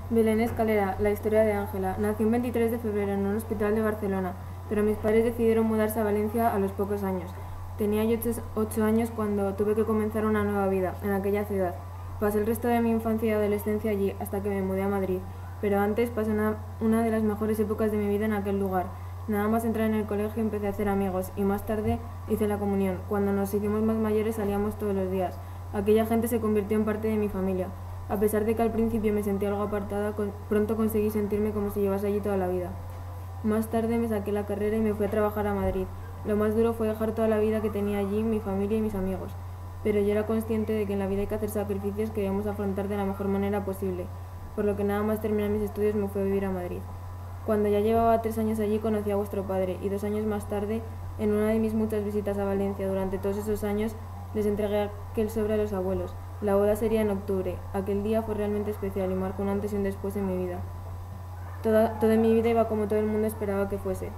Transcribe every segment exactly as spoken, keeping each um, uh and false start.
Belén Escalera, la historia de Ángela. Nació un veintitrés de febrero en un hospital de Barcelona, pero mis padres decidieron mudarse a Valencia a los pocos años. Tenía yo ocho años cuando tuve que comenzar una nueva vida en aquella ciudad. Pasé el resto de mi infancia y adolescencia allí hasta que me mudé a Madrid, pero antes pasé una, una de las mejores épocas de mi vida en aquel lugar. Nada más entrar en el colegio empecé a hacer amigos y más tarde hice la comunión. Cuando nos hicimos más mayores salíamos todos los días. Aquella gente se convirtió en parte de mi familia. A pesar de que al principio me sentía algo apartada, con, pronto conseguí sentirme como si llevase allí toda la vida. Más tarde me saqué la carrera y me fui a trabajar a Madrid. Lo más duro fue dejar toda la vida que tenía allí, mi familia y mis amigos. Pero yo era consciente de que en la vida hay que hacer sacrificios que debemos afrontar de la mejor manera posible, por lo que nada más terminar mis estudios me fui a vivir a Madrid. Cuando ya llevaba tres años allí conocí a vuestro padre y dos años más tarde, en una de mis muchas visitas a Valencia durante todos esos años, les entregué aquel sobre a los abuelos. La boda sería en octubre. Aquel día fue realmente especial y marcó un antes y un después en mi vida. Toda, toda mi vida iba como todo el mundo esperaba que fuese.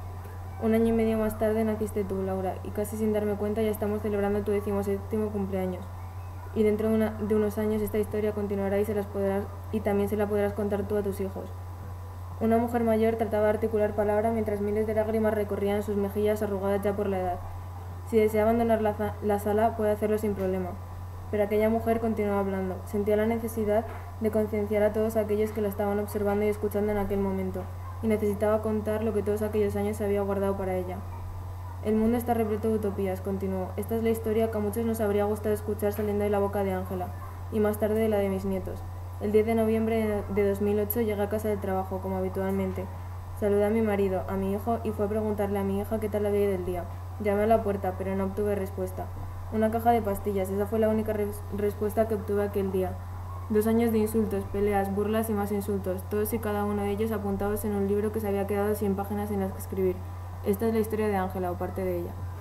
Un año y medio más tarde naciste tú, Laura, y casi sin darme cuenta ya estamos celebrando tu decimoséptimo cumpleaños. Y dentro de, una, de unos años esta historia continuará y, se las podrás, y también se la podrás contar tú a tus hijos. Una mujer mayor trataba de articular palabra mientras miles de lágrimas recorrían sus mejillas arrugadas ya por la edad. Si desea abandonar la, la sala, puede hacerlo sin problema. Pero aquella mujer continuaba hablando. Sentía la necesidad de concienciar a todos aquellos que la estaban observando y escuchando en aquel momento, y necesitaba contar lo que todos aquellos años se había guardado para ella. El mundo está repleto de utopías, continuó. Esta es la historia que a muchos nos habría gustado escuchar saliendo de la boca de Ángela, y más tarde de la de mis nietos. El diez de noviembre de dos mil ocho llegué a casa del trabajo, como habitualmente. Saludé a mi marido, a mi hijo, y fue a preguntarle a mi hija qué tal había ido el día. Llamé a la puerta, pero no obtuve respuesta. Una caja de pastillas, esa fue la única res respuesta que obtuve aquel día. Dos años de insultos, peleas, burlas y más insultos, todos y cada uno de ellos apuntados en un libro que se había quedado sin páginas en las que escribir. Esta es la historia de Ángela, o parte de ella.